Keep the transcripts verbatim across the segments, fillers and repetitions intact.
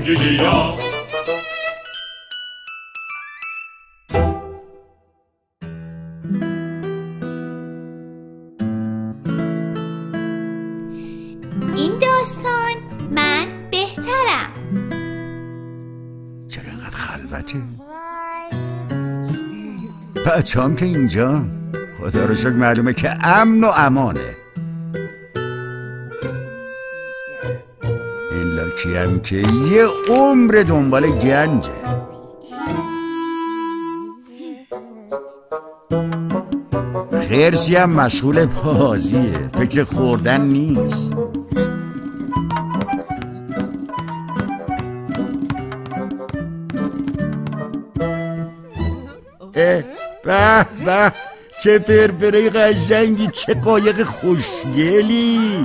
انگلیاب. این داستان من بهترم. چرا اینقدر خلوته؟ بچه هم که اینجا خدا رو شکر معلومه که امن و امانه. این لاکی هم که یه عمر دنبال گنجه. خرسی هم مشغول بازیه، فکر خوردن نیست. اه به به چه فرفره قشنگی، چه قایق خوشگلی.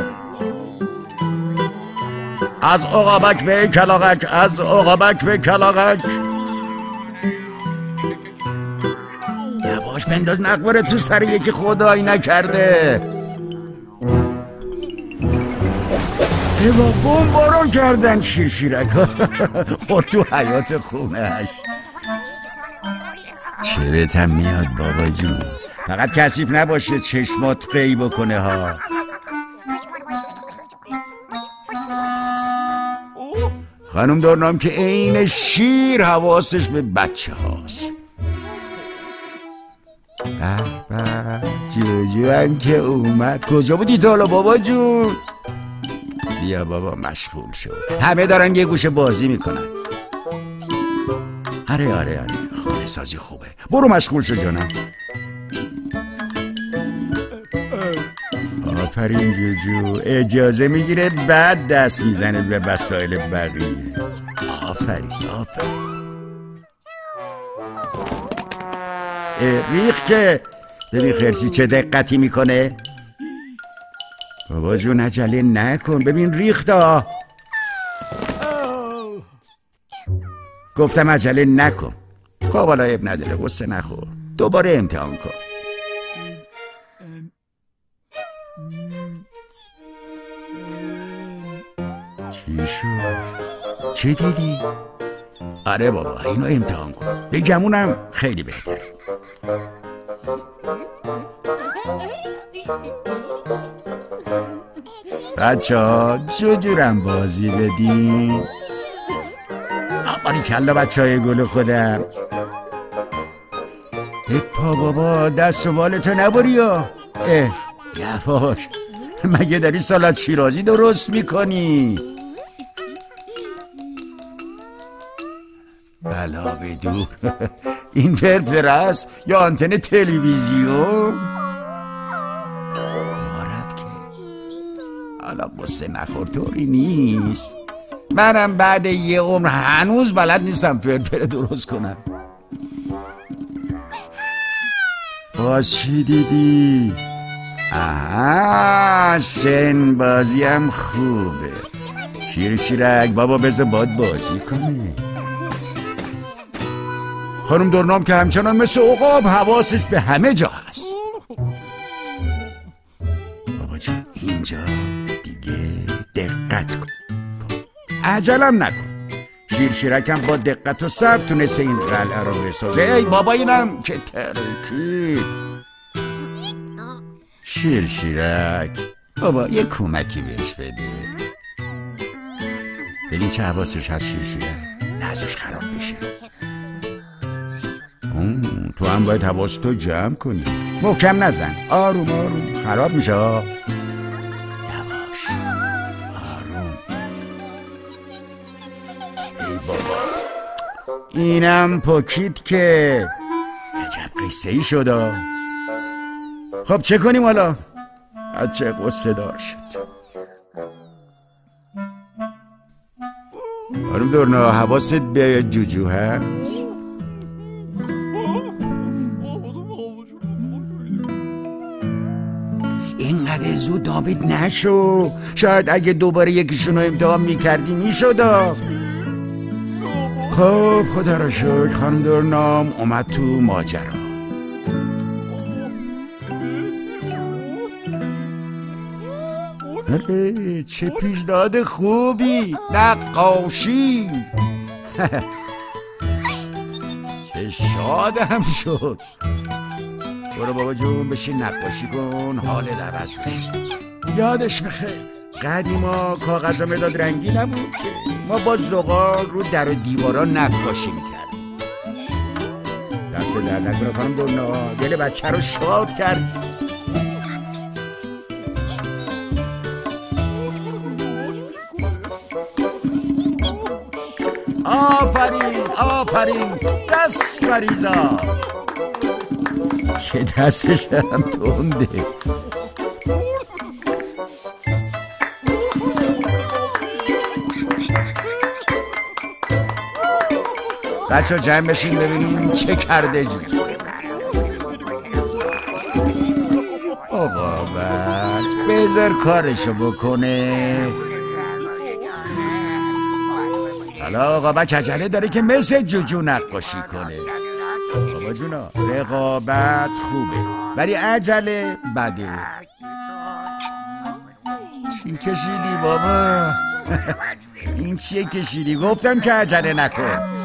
از عقابک به کلاغک، از عقابک به کلاغک. یواش بنداز نقبره تو سر یکی خدایی نکرده. ایوا بمباران کردن شیرشیرک خود تو حیات خونهش. چرتم میاد بابا جون، فقط کثیف نباشه چشمات قی بکنه ها. خانم دارنام که عین شیر حواسش به بچه هاست. به به جوجو هم که اومد. کجا بودی تا حالا بابا جون؟ بیا بابا مشغول شو، همه دارن یه گوشه بازی میکنن. آره آره آره خونه سازی خوبه، برو مشغول شو جانم. آفرین جوجو، اجازه میگیره بعد دست میزنه به وسایل بقیه. آفرین آفرین. ریخ که ببین خرسی چه دقتی میکنه. بابا جون عجله نکن، ببین ریختا. گفتم عجله نکن. خب حالا عیب نداره، غصه نخور، دوباره امتحان کن. چی شد؟ چی دیدی؟ آره بابا اینو امتحان کن، بگمونم خیلی بهتر. بچه ها چجورم بازی بدین؟ آباری کلا بچه های گل خودم. پا بابا دست و بالتو نبری ها. اه یواش، مگه داری سالاد شیرازی درست میکنی؟ بلا بدور این فرفره است یا آنتن تلویزیون؟ مارب که حالا بسه نخور، طوری نیست. منم بعد یه عمر هنوز بلد نیستم فرفره درست کنم. باز چی دیدی؟ آها شن بازی هم خوبه. شیرشیرک بابا بذار باد بازی کنه. خانم دورنام که همچنان مثل عقاب حواسش به همه جا هست. بابا جان اینجا دیگه دقت کن، عجلم نکن. شیرشیرکم با دقت و صبر تونسته این قلعه رو بسازه. ای بابا اینم که ترکید. شیرشیرک بابا یه کمکی بهش بده. ببین چه حواسش هست شیرشیرک، نازش خراب بشه. تو هم باید حواستو جمع کنی، محکم نزن، آروم آروم، خراب میشه. یواش آروم. ای بابا اینم پاکید که عجب قصه ای شد. خب چه کنیم حالا؟ بچه قصه دار شد. خانم دورنا حواست به جوجو هست؟ اینقدر زود نابید نشو، شاید اگه دوباره یکیشونو امتحان میکردی میشد. خب خدا را شکر خانم دورنام اومد تو ماجرا. آره چه پیشنهاد خوبی، نقاشی. چه شادم شد. برو بابا جون بشین نقاشی کن، حالت عوض بشه. یادش بخیر قدیما کاغذ مداد رنگی نبود که ما با زغال رو در و دیوارا نقاشی میکردیم. دست در نکنه خانم دلنا، دل بچه رو شاد کرد. آفرین آفرین، دست مریضا. چه دستش هم تنده. بچه جمع بشین ببینیم چه کرده جوجو. آقا بک بذار کارشو بکنه. حالا آقا بک عجله داره که مثل جوجو نقاشی کنه. بابا جونا رقابت خوبه ولی عجله بده. چی کشیدی بابا؟ این چیه کشیدی؟ گفتم که عجله نکن.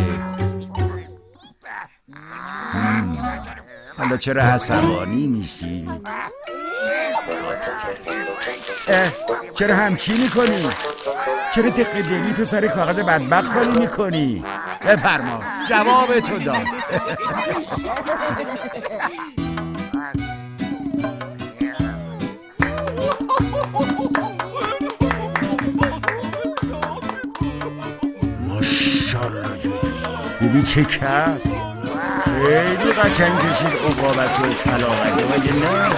حالا چرا عصبانی میشی؟ چرا همچی میکنی؟ چرا دقیق دلی تو سر کاغذ بدبخت خالی میکنی؟ بفرما جواب تو داد. ماشالله جوجو ببین چه کرد. خیلی قشنگ کشید عقابت و کلاغت مگه نه؟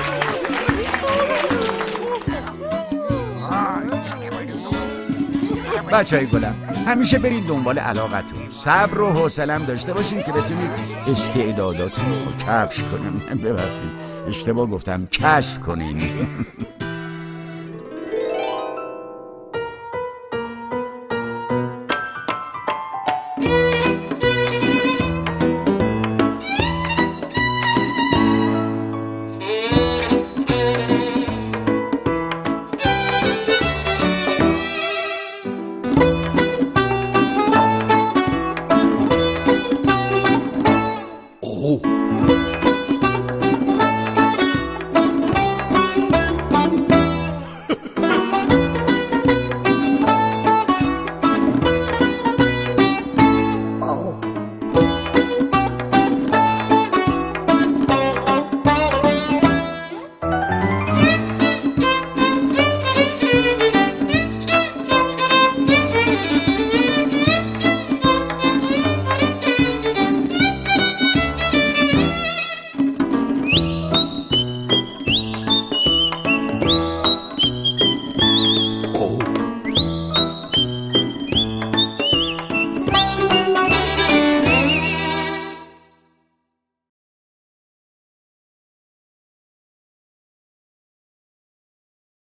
بچه های گلم همیشه برین دنبال علاقتون، صبر و حوصله‌ام داشته باشین که بتونید استعداداتون رو کشف کنیم. ببخشید اشتباه گفتم، کشف کنین.